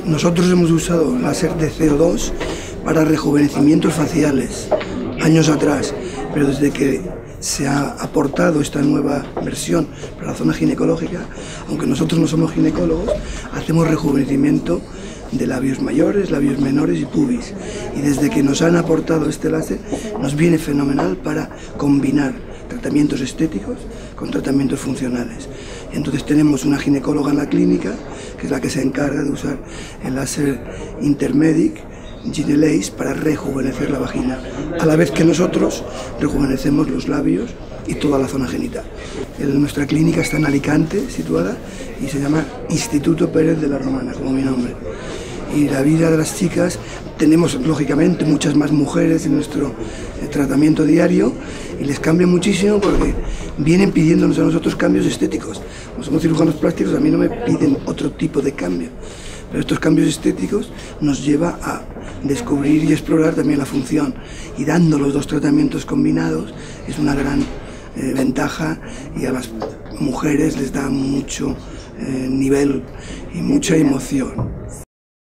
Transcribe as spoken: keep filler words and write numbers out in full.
Nosotros hemos usado láser de C O dos para rejuvenecimientos faciales, años atrás, pero desde que se ha aportado esta nueva versión para la zona ginecológica, aunque nosotros no somos ginecólogos, hacemos rejuvenecimiento de labios mayores, labios menores y pubis. Y desde que nos han aportado este láser, nos viene fenomenal para combinar tratamientos estéticos con tratamientos funcionales. Y entonces tenemos una ginecóloga en la clínica, que es la que se encarga de usar el láser Intermedic Ginelace para rejuvenecer la vagina, a la vez que nosotros rejuvenecemos los labios y toda la zona genital. El, nuestra clínica está en Alicante, situada, y se llama Instituto Pérez de la Romana, como mi nombre. Y la vida de las chicas, tenemos lógicamente muchas más mujeres en nuestro eh, tratamiento diario y les cambia muchísimo porque vienen pidiéndonos a nosotros cambios estéticos. Como somos cirujanos plásticos, a mí no me piden otro tipo de cambio, pero estos cambios estéticos nos lleva a descubrir y explorar también la función, y dando los dos tratamientos combinados es una gran eh, ventaja, y a las mujeres les da mucho eh, nivel y mucha emoción.